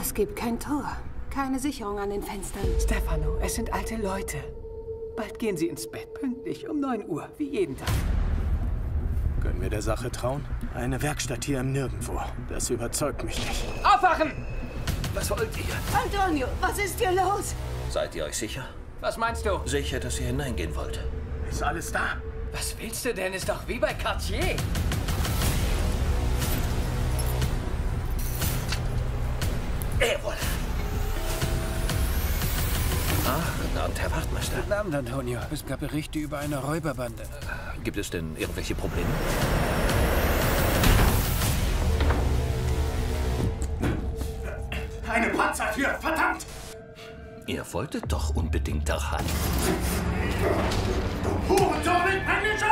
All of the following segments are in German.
Es gibt kein Tor. Keine Sicherung an den Fenstern. Stefano, es sind alte Leute. Bald gehen sie ins Bett, pünktlich um 9 Uhr, wie jeden Tag. Können wir der Sache trauen? Eine Werkstatt hier im Nirgendwo. Das überzeugt mich nicht. Aufwachen! Was wollt ihr? Antonio, was ist hier los? Seid ihr euch sicher? Was meinst du? Sicher, dass ihr hineingehen wollt? Ist alles da? Was willst du denn? Ist doch wie bei Cartier. Voilà. Guten Abend, Herr Wachtmeister. Guten Abend, Antonio. Es gab Berichte über eine Räuberbande. Gibt es denn irgendwelche Probleme? Eine Panzertür, verdammt! Ihr wolltet doch unbedingt da rein. Hurensohn mit Manager!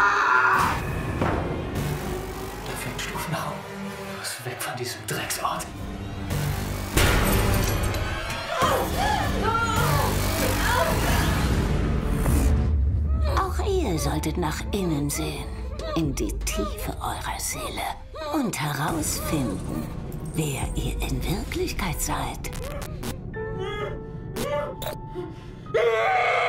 Da fehlt Stufenraum. Los, weg von diesem Drecksort. Auch ihr solltet nach innen sehen, in die Tiefe eurer Seele und herausfinden, wer ihr in Wirklichkeit seid.